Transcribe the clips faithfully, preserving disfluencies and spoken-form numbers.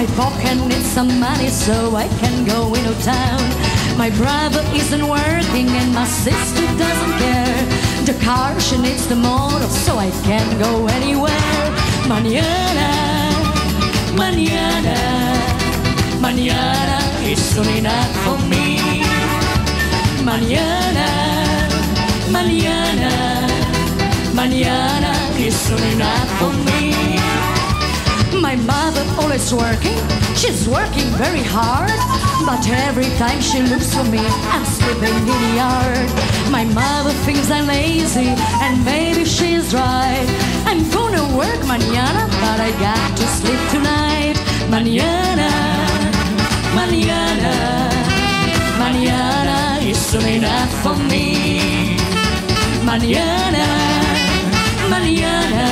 My pocket needs some money so I can go into town. My brother isn't working and my sister doesn't care. The car, she needs the motor so I can go anywhere. Mañana, mañana, mañana is soon enough for me. Mañana, mañana, mañana is soon enough for me. My mother always working, she's working very hard, but every time she looks for me, I'm sleeping in the yard. My mother thinks I'm lazy, and maybe she's right. I'm gonna work mañana, but I got to sleep tonight. Mañana, mañana, mañana is soon enough for me. Mañana, mañana,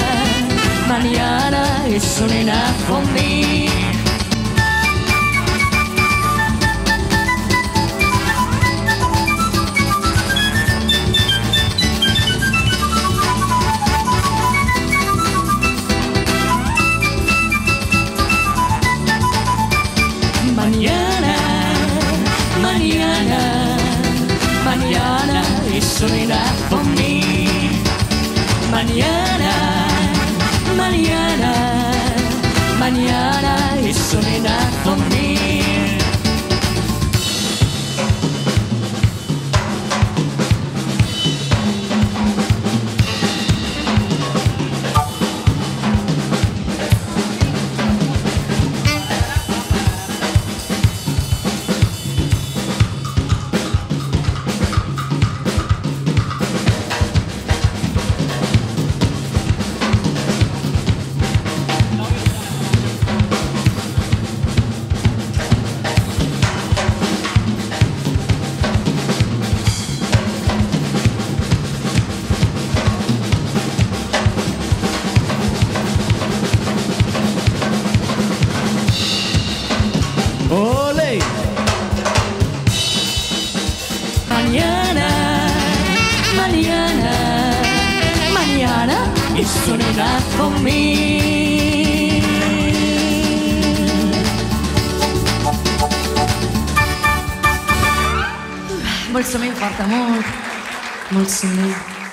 mañana is soon enough for me. Mañana, mañana, mañana is soon enough for me. Mañana, mañana, mañana is soon enough for me. Ole! Mañana, mañana, mañana is soon enough for me. Molt somriu, porta molt, molt somriu.